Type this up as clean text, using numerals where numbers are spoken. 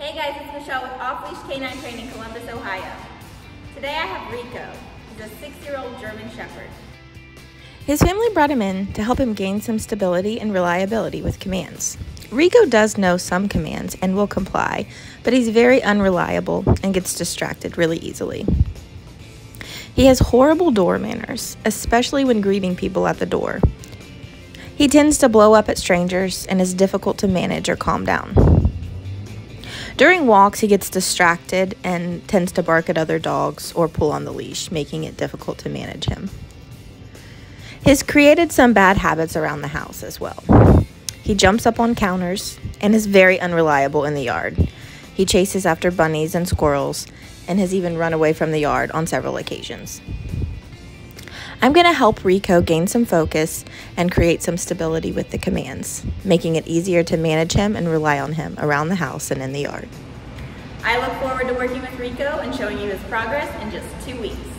Hey guys, it's Michelle with Off Leash K9 Training, Columbus, Ohio. Today I have Rico. He's a 6-year-old German Shepherd. His family brought him in to help him gain some stability and reliability with commands. Rico does know some commands and will comply, but he's very unreliable and gets distracted really easily. He has horrible door manners, especially when greeting people at the door. He tends to blow up at strangers and is difficult to manage or calm down. During walks, he gets distracted and tends to bark at other dogs or pull on the leash, making it difficult to manage him. He's created some bad habits around the house as well. He jumps up on counters and is very unreliable in the yard. He chases after bunnies and squirrels and has even run away from the yard on several occasions. I'm going to help Rico gain some focus and create some stability with the commands, making it easier to manage him and rely on him around the house and in the yard. I look forward to working with Rico and showing you his progress in just 2 weeks.